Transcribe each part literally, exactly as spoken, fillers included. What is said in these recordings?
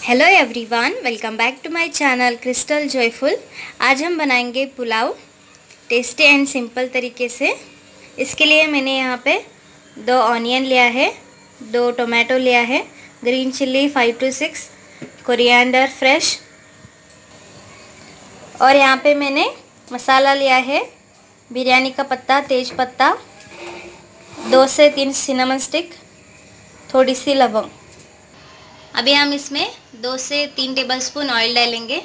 Hello everyone, welcome back to my channel crystal joyful. आज हम बनाएंगे पुलाव टेस्टी एंड सिंपल तरीके से। इसके लिए मैंने यहाँ पे दो ऑनियन लिया है, दो टोमेटो लिया है, green chilli five to six, coriander fresh, और यहाँ पे मैंने मसाला लिया है बिरयानी का पत्ता, तेज पत्ता, दो से तीन सिनेमन स्टिक, थोड़ी सी लवंग। अभी हम इसमें दो से तीन टेबलस्पून ऑयल डालेंगे।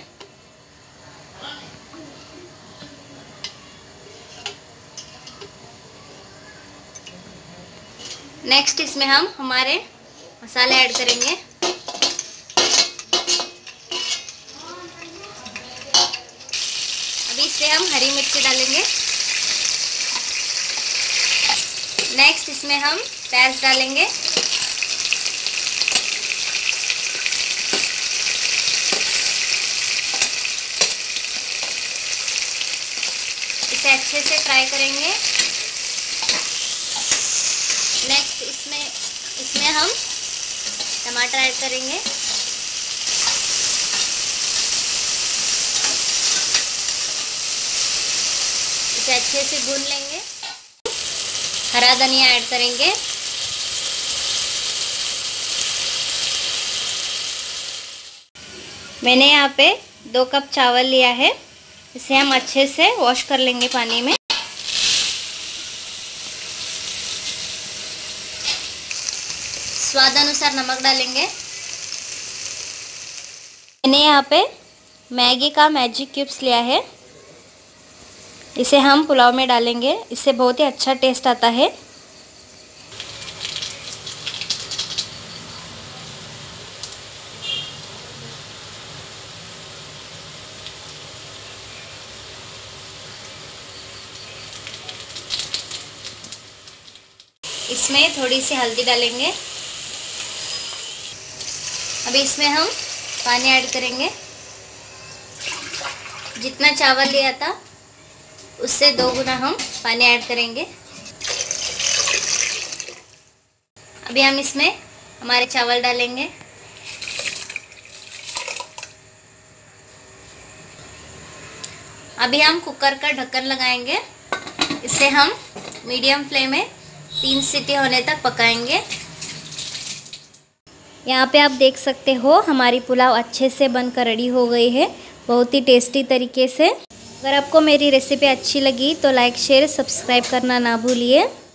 नेक्स्ट इसमें हम हमारे मसाले ऐड करेंगे। अभी इसमें हम हरी मिर्ची डालेंगे। नेक्स्ट इसमें हम प्याज डालेंगे। इसे अच्छे से फ्राई करेंगे। नेक्स्ट इसमें इसमें हम टमाटर ऐड करेंगे। इसे अच्छे से भून लेंगे। हरा धनिया ऐड करेंगे। मैंने यहाँ पे दो कप चावल लिया है। इसे हम अच्छे से वॉश कर लेंगे पानी में। स्वाद अनुसार नमक डालेंगे। मैंने यहाँ पे मैगी का मैजिक क्यूब्स लिया है। इसे हम पुलाव में डालेंगे। इससे बहुत ही अच्छा टेस्ट आता है। इसमें थोड़ी सी हल्दी डालेंगे। अभी इसमें हम पानी ऐड करेंगे। जितना चावल लिया था उससे दो गुना हम पानी ऐड करेंगे। अभी हम इसमें हमारे चावल डालेंगे। अभी हम कुकर का ढक्कन लगाएंगे। इसे हम मीडियम फ्लेम में तीन सीटी होने तक पकाएंगे। यहाँ पे आप देख सकते हो हमारी पुलाव अच्छे से बनकर रेडी हो गई है, बहुत ही टेस्टी तरीके से। अगर आपको मेरी रेसिपी अच्छी लगी तो लाइक शेयर सब्सक्राइब करना ना भूलिए।